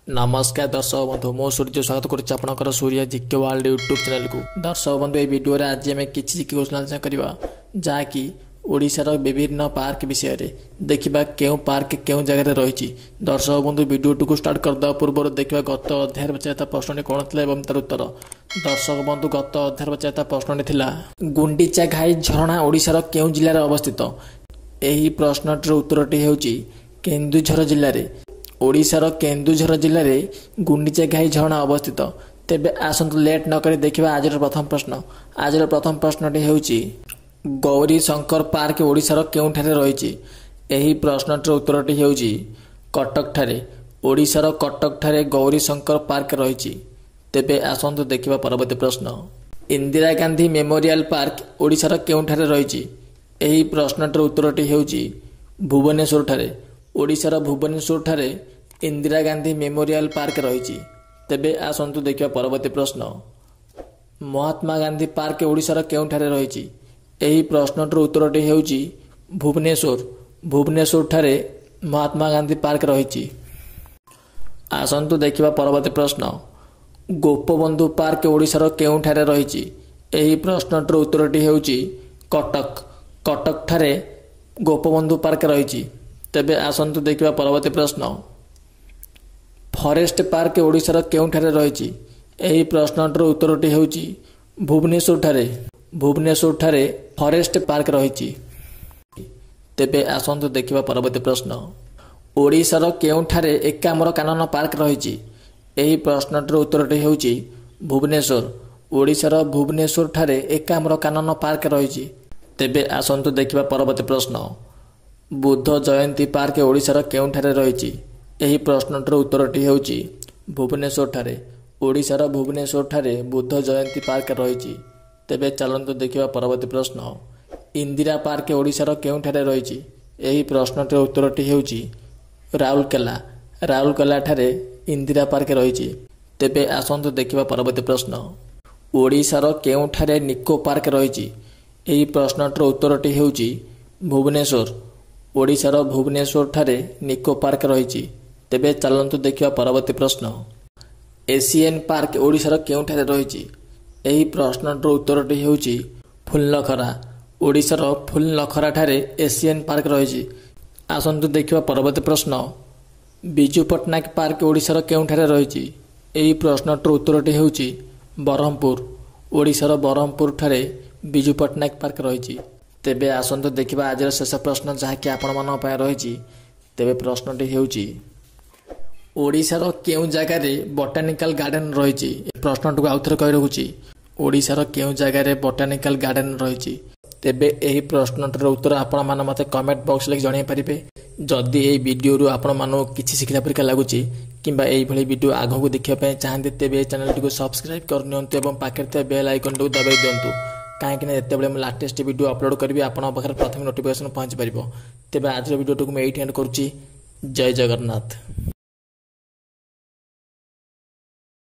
नमस्कार दर्शक बंधु मो सूर्य स्वागत कर सूर्य जिके वर्ल्ड यूट्यूब चैनल को। दर्शक बंधु ये वीडियो रे आज आम किसी जिके आलोचना करवा जहाँकि ओडिशार विभिन्न पार्क विषय रे देखिबा केउ पार्क केउ जगह रही। दर्शक बंधु वीडियो को स्टार्ट करदा पूर्व देखिबा गत अध्याय बचाता प्रश्न कौन था एवं तार उत्तर। दर्शक बंधु गत अध्याय बचाता प्रश्न थिला गुंडीचा घाई झरणा ओडिशार केउ जिल्ला रे अवस्थित। एही प्रश्नटर उत्तरटी हेउची केन्दुझर जिल्ला रे। ओडिशार केन्दुझर जिल्ला रे गुंडीचा घाई झरणा अवस्थित। तेबे आसंतु लेट न करी देखिबा आजर प्रथम प्रश्न। आजर प्रथम प्रश्नटी हेउची गौरी शंकर पार्क ओडिशार केउठारे रहिछि। एही प्रश्नटर उत्तरटी हेउची कटक ठारे। ओडिशार कटक ठारे गौरी शंकर पार्क रहिछि। तेबे आसंतु देखिबा परवर्ती प्रश्न। इंदिरा गांधी मेमोरियल पार्क ओडिशार केउठारे रहिछि। एही प्रश्नटर उत्तरटी हेउची भुवनेश्वर ठारे। ओडिशार भुवनेश्वर ठारे इंदिरा गांधी मेमोरियल पार्क रहिछि। तेबे आसंतु देखिबा परवर्ती प्रश्न। महात्मा गांधी पार्क ओडिशार केउठारे रहिछि। एही प्रश्नटर उत्तरटी हेउची भुवनेश्वर। भुवनेश्वर ठारे महात्मा गांधी पार्क रहिछि। आसंतु देखिबा परवर्ती प्रश्न। गोपबंधु पार्क ओडिशार केउठारे रहिछि। एही प्रश्नटर उत्तरटी हेउची कटक। कटक ठारे गोपबंधु पार्क रहिछि। तेबे आसंतु देखिबा परवर्ती प्रश्न। फॉरेस्ट पार्क ओडिशार केउठारे रहिछि। एही प्रश्नटर उत्तरटी हेउची भुवनेश्वर ठारे। भुवनेश्वर ठारे फॉरेस्ट पार्क रहिछि। तेबे आसंतु देखिबा परवर्ती प्रश्न। ओडिशार केउठारे एकाम्र कानन पार्क रहिछि। एही प्रश्नटर उत्तरटी हेउची भुवनेश्वर। ओडिशार भुवनेश्वर ठारे एकाम्र कानन पार्क रहिछि। तेबे आसंतु देखिबा परवर्ती प्रश्न। बुद्ध जयंती पार्क ओडिशार केउठारे रहिछि। एही प्रश्नटर उत्तरटी हेउची भुवनेश्वर ठारे। ओडिशार भुवनेश्वर ठारे बुद्ध जयंती पार्क रहिछि। तेबे चलंतु देखिबा परवर्ती प्रश्न। इंदिरा पार्क ओडिशार केउठारे रहिछि। एही प्रश्नटर उत्तरटी हेउची राउरकेला। राउरकेला ठारे इंदिरा पार्क रहिछि। तेबे आसंतु देखिबा परवर्ती प्रश्न। ओडिशार केउठारे निको पार्क रहिछि। एही प्रश्नटर उत्तरटी हेउची भुवनेश्वर। ओडिशार भुवनेश्वर ठारे निको पार्क रहिछि। तेबे चलंतु देखिबा परवर्ती प्रश्न। एशियन पार्क ओडिशार केउठारे रहिछि। एही प्रश्नटर उत्तरटी हेउची फुलनखरा। ओडिशार फुलनखरा ठारे एशियन पार्क रहिछि। आसंतु देखिबा परवर्ती प्रश्न। बिजू पट्टनायक पार्क ओडिशार केउठारे रहिछि। एही प्रश्नटर उत्तरटी हेउची बरहमपुर। ओडिशार बरहमपुर ठारे बिजू पट्टनायक पार्क रहिछि। तेबे आसंतु देखिबा आजर शेष प्रश्न जहाँकि आपण पय रहिछि। तेबे प्रश्नटी हेउची ओडिशार केउ जगह रे बोटानिकल गार्डन रहिछि। प्रश्नटू आउथर कहि रहुछि ओडिशार केउ जगह रे बोटानिकल गार्डन रहिछि। तेबे एही प्रश्नटर उत्तर आपण मान मते कमेंट बॉक्स ले जणाई परिबे। जदि एही वीडियो रु आपण मानो किछि सिखला परिका लागुछि किंबा एही भली वीडियो आगो को देखिया पय चाहते तेबे चैनल को सब्सक्राइब कर नियंतु एवं पाखे ते बेल आइकन को दबाई दियंतु कहीं एत बड़े लाटेस्ट वीडियो अपलोड करी आपन पाखे प्रथम नोटिफिकेशन पहुंच पारिबो। तेबे आज वीडियो को मैं एट एंड करूची। जय जगन्नाथ।